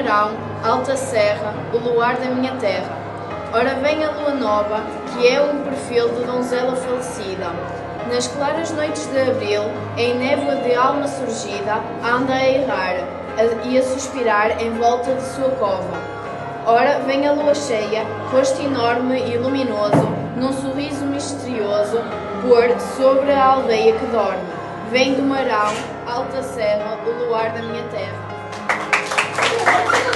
Marão, alta serra, o luar da minha terra. Ora vem a lua nova, que é um perfil de donzela falecida. Nas claras noites de abril, em névoa de alma surgida, anda a errar e a suspirar em volta de sua cova. Ora vem a lua cheia, rosto enorme e luminoso, num sorriso misterioso, pôr sobre a aldeia que dorme. Vem do Marão, alta serra, o luar da minha terra.